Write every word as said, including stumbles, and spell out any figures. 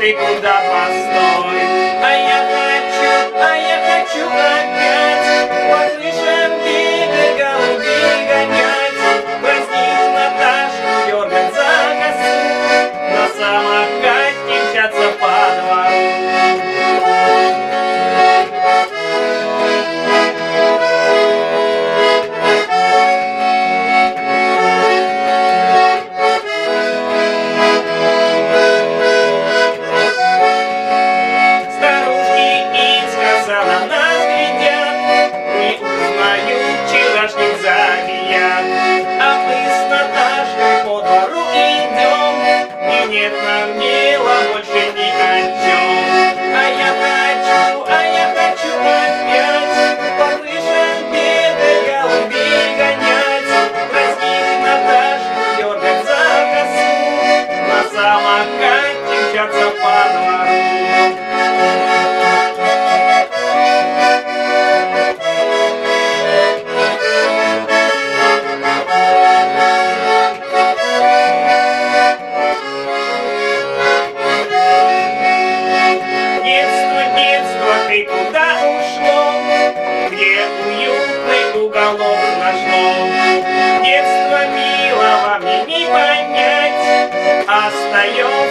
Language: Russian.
ты куда постой. А я хочу, а я хочу опять по крышам бегать, голубей гонять, дразнить Наташу, дергать за косу, на самокате мчаться по двору. Нет нам дела больше ни о чем. А я хочу, а я хочу опять по крышам бегать, голубей гонять, дразнить Наташу, дергать за косу, на самокате мчаться по двору. Ты куда ушло, где уютный уголок нашло? Детство милого мне не понять, остается